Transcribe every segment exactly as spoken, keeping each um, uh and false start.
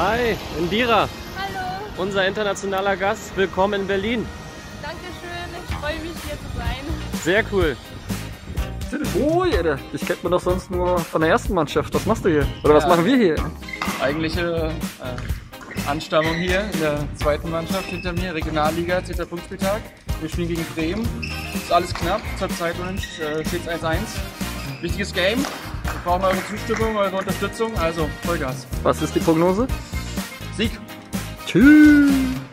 Hi, Indira. Hallo. Unser internationaler Gast. Willkommen in Berlin. Dankeschön, ich freue mich hier zu sein. Sehr cool. Oh, Alter. Dich kennt man doch sonst nur von der ersten Mannschaft. Was machst du hier? Oder was ja, machen wir hier? Eigentliche äh, Anstammung hier in der zweiten Mannschaft hinter mir, Regionalliga, zehnter Punktspieltag. Wir spielen gegen Bremen. Ist alles knapp, zur Zeit äh, steht es eins eins. Wichtiges Game. Wir brauchen eure Zustimmung, eure Unterstützung, also Vollgas. Was ist die Prognose? Sieg. Tschüss.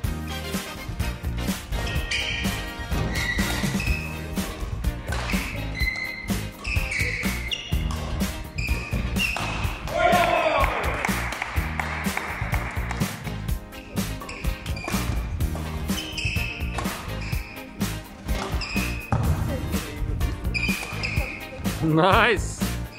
Nice.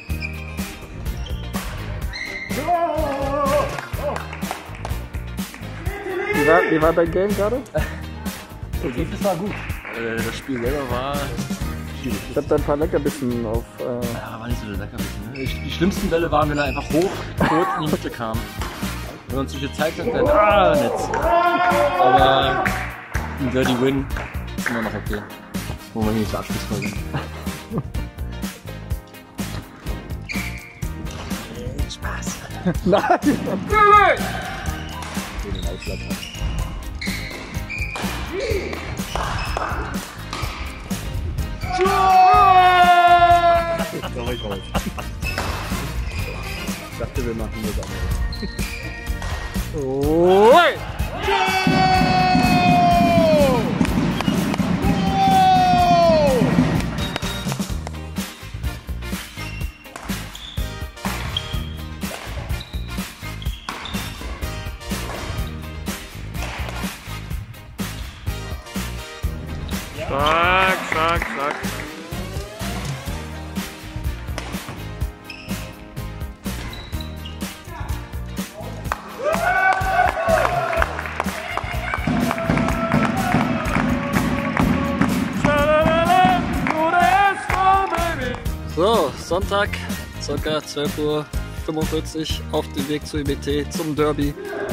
Wie war, wie war dein Game gerade? Das war gut. Äh, das Spiel selber war schwierig. Ich hab da ein paar Leckerbissen auf. Äh ja, war nicht so der Leckerbissen. Ne? Die schlimmsten Bälle waren, wenn er einfach hoch, kurz in die Mitte kam. Wenn er uns nicht gezeigt hat, dann ah, Netz. Aber ein Dirty Win ist immer noch okay. Wo wir hier nicht so abschlussvoll sind. Spaß. Nein! Nein! Den Aufschlag hat. Da war ich raus. Ich dachte, wir machen das auch. Oh! Stark, stark, stark. So, Sonntag, ca. zwölf Uhr fünfundvierzig auf dem Weg zur I B T zum Derby.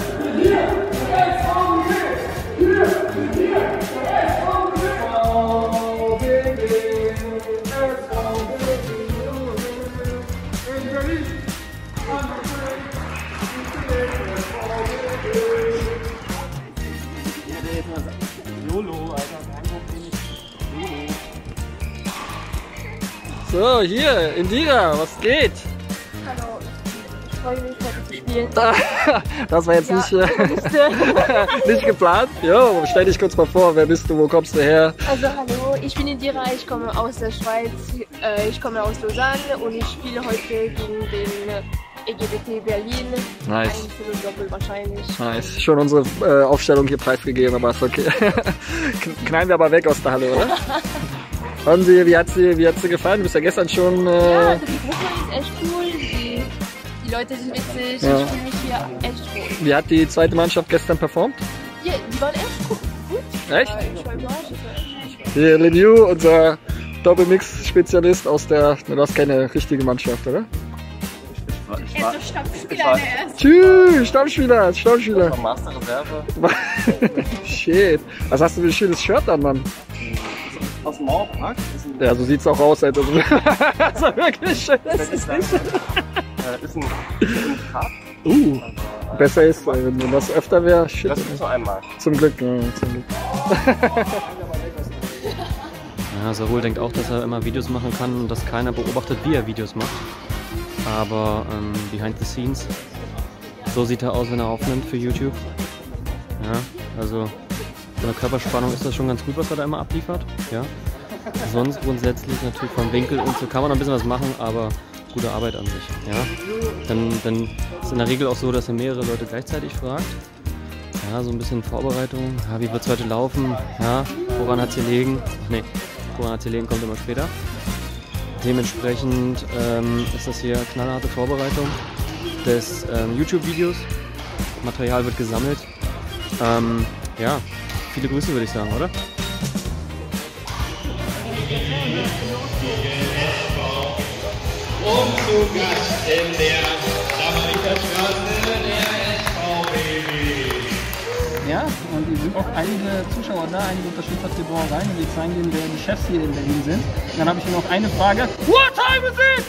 So, hier, Indira, was geht? Hallo, ich freue mich heute zu spielen. Das war jetzt Ja, nicht, äh, nicht geplant. Jo, stell dich kurz mal vor, wer bist du, wo kommst du her? Also hallo, ich bin Indira, ich komme aus der Schweiz, äh, ich komme aus Lausanne und ich spiele heute gegen den E G B T Berlin. Nice. Einzel und Doppel wahrscheinlich. Nice. Schon unsere äh, Aufstellung hier preisgegeben, aber ist okay. Knallen wir aber weg aus der Halle, oder? Und wie, wie hat sie, wie hat sie gefallen? Du bist ja gestern schon. Äh Ja, also die Gruppe ist echt cool, die, die Leute sind witzig, Ja. ich fühle mich hier echt wohl. Wie hat die zweite Mannschaft gestern performt? Ja, die waren echt gut. gut. Echt? Ja, ich war überrascht. das war echt- Hier, Lemieux, unser Doppelmix-Spezialist aus der. Du hast keine richtige Mannschaft, oder? Ich war, Er ist so Stammspieler der ersten. Tschüss, Stammspieler, Stammspieler. ich war Master Reserve. Shit. Was hast du für ein schönes Shirt an, Mann? Aus dem Mauerpark. Ja, so sieht's auch aus, Alter. Das ist wirklich schön. Das ist ein, äh, ist ein, ein Cup. Uh, besser ist, äh, wenn das öfter wäre. Shit. Das ist so einmal. Zum Glück, ja, zum Glück. Ja, Sarul denkt auch, dass er immer Videos machen kann und dass keiner beobachtet, wie er Videos macht. Aber ähm, behind the scenes, so sieht er aus, wenn er aufnimmt für YouTube. Ja, also von der Körperspannung ist das schon ganz gut, was er da immer abliefert. Ja. Sonst grundsätzlich natürlich vom Winkel und so kann man noch ein bisschen was machen, aber gute Arbeit an sich. Ja. Dann, dann ist in der Regel auch so, dass er mehrere Leute gleichzeitig fragt. Ja, so ein bisschen Vorbereitung. Ja, wie wird es heute laufen? Ja, woran hat es hier liegen? Ach nee, woran hat es hier liegen, kommt immer später. Dementsprechend ähm, ist das hier knallharte Vorbereitung des ähm, YouTube-Videos. Material wird gesammelt. Ähm, ja, viele Grüße würde ich sagen, oder? Und zu Gast in der Samariterstraße der S V W auch einige Zuschauer da, einige Unterstützer der Brauereien und wir zeigen denen, wer die Chefs hier in Berlin sind. Und dann habe ich noch eine Frage. What time is it?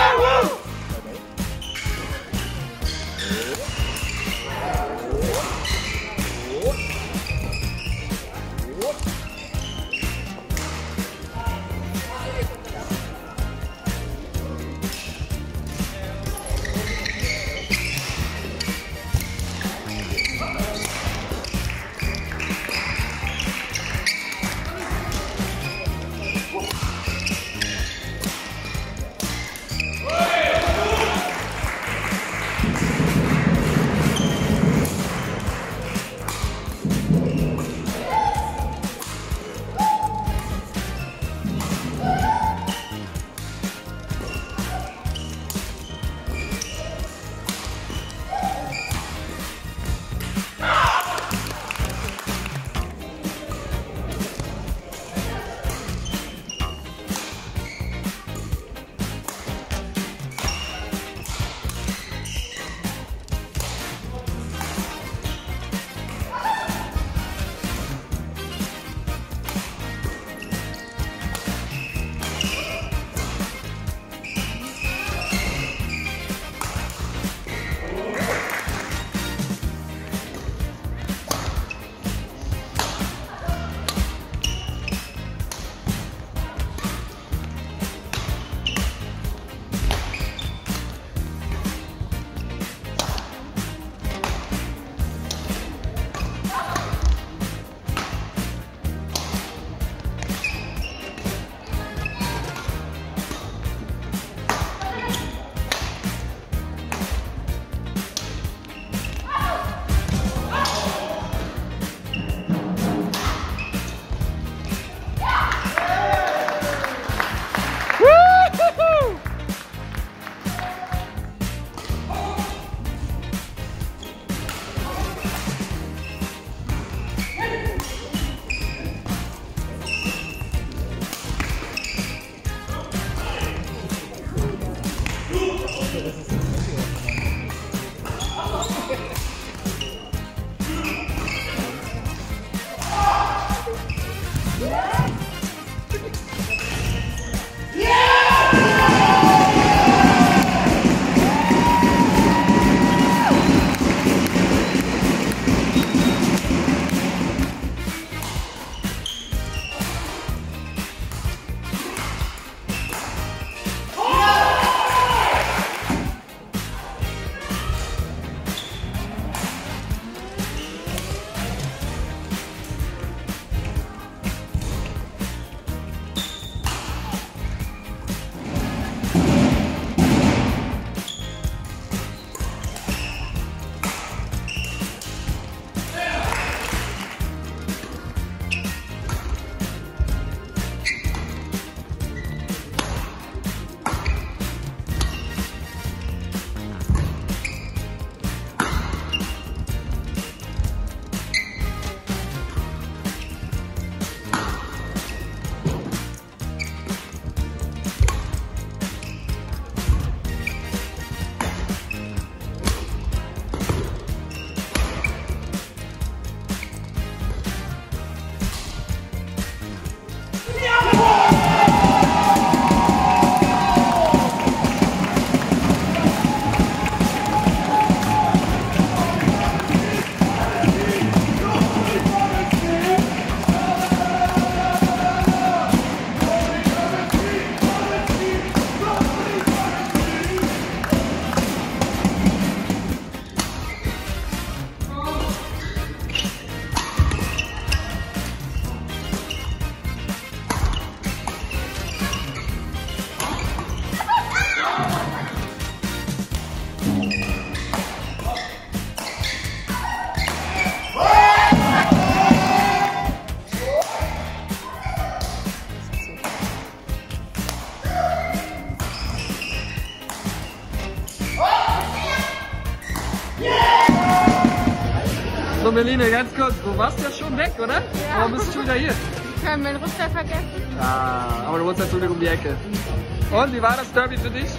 So, Meline, ganz kurz, du warst ja schon weg, oder? Ja. Warum bist du schon wieder hier? Ich habe meinen Rucksack vergessen. Ah, aber du wohnst natürlich um die Ecke. Und wie war das Derby für dich?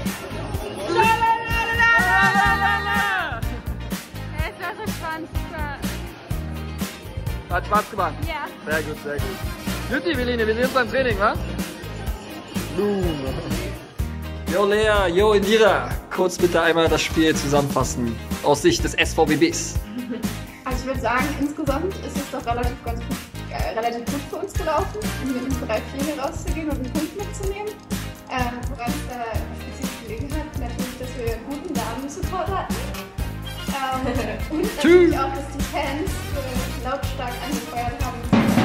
Lalalala. Es war so spannend. Hat Spaß gemacht? Ja. Sehr gut, sehr gut. Jutti, Veline, wir sehen uns beim Training, wa? Boom. Jo Lea, jo Indira, kurz bitte einmal das Spiel zusammenfassen aus Sicht des S V B Bs. Also ich würde sagen, insgesamt ist es doch relativ, ganz gut, äh, relativ gut für uns gelaufen, mit ins Bereich vier rauszugehen und einen Punkt mitzunehmen. Ähm, woran es da spezifisch gelegen hat, natürlich, dass wir einen guten Damen-Support hatten. Ähm, und natürlich auch, dass die Fans äh, lautstark angefeuert haben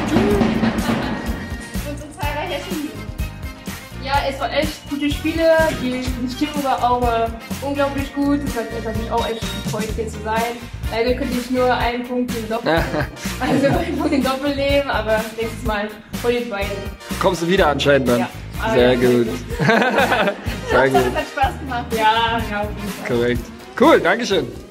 und so zahlreich erschienen. Ja, es waren echt gute Spiele, die, die Stimmung war auch äh, unglaublich gut, es hat, es hat mich auch echt gefreut, hier zu sein. Leider könnte ich nur einen Punkt im Doppel, also einen Punkt im Doppel nehmen, aber nächstes Mal hol ich beide. Kommst du wieder anscheinend dann? Ja. Ah, Sehr ja, gut. Sehr gut. Es hat Spaß gemacht. Ja, ja, auf jeden Fall. Korrekt. Cool, Dankeschön.